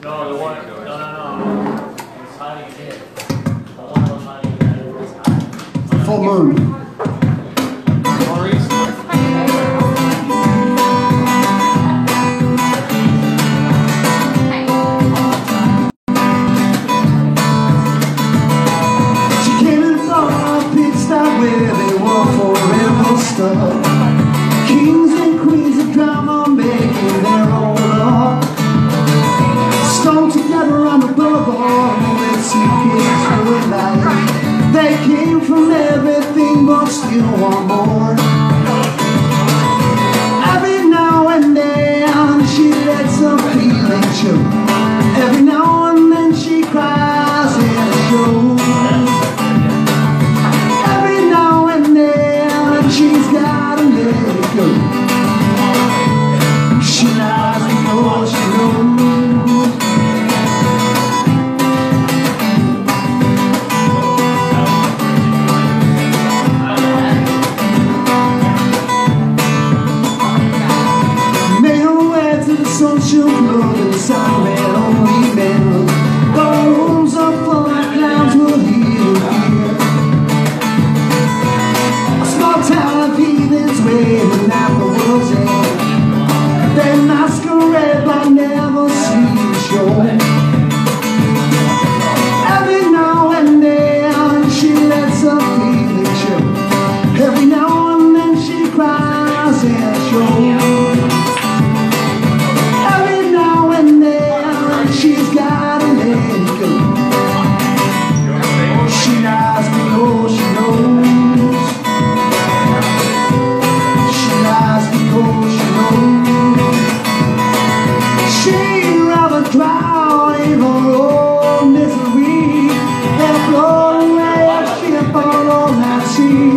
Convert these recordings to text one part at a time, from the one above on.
No, the one. No. It's hiding here. The one that was hiding here is hiding. Full moon. Kings and queens of drama making their own law. Stoned together on the boulevard, moving suitcases through life. They came from everything but still want more. Every now and then she lets a feeling show. Every now and then she cries in a show. She's gotta let it go. She lies because she knows. Made her way to the social club and some red only men. The rooms are full of clowns will heal here. Town of heathens waiting at the world's end. They masquerade but never see the show. Every now and then she lets her feelings show. Every now and then she cries and shows. Every now and then she's gotta let it go. She lies because she knows. She'd rather drown in her own misery than float away a ship on that sea.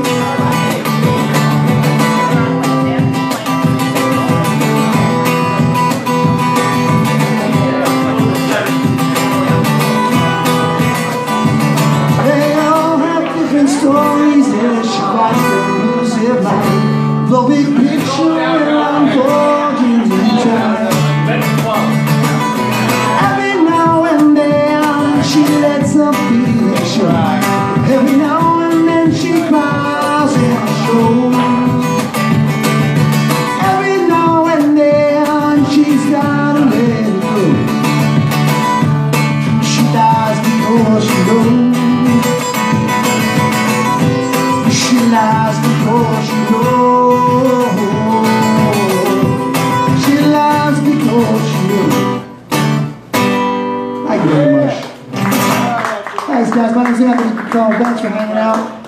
They all have different stories and she writes their elusive life. The big picture will unfold in time. Every now and then she lets her feelings show. Every now and then she cries and shows. Every now and then she's gotta let it go. She lies because she knows. She lies because she knows. She lies because she knows. Thank you very much. Thanks guys, my name's Anthony. Thanks for hanging out.